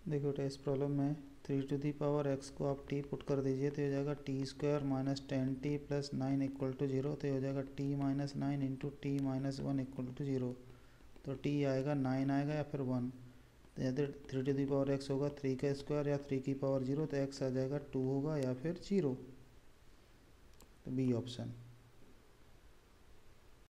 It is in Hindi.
देखो बेटा, इस प्रॉब्लम में 3 to the power x को आप t पुट कर दीजिए तो हो जाएगा t² minus 10t plus 9 equal to 0। तो हो जाएगा t minus 9 into T minus 1 equal to 0। तो t आएगा 9 आएगा या फिर 1। तो यदि 3 to the power x होगा 3 का स्क्वायर या 3 की पावर 0, तो x आ जाएगा 2 होगा या फिर 0। तो बी ऑप्शन।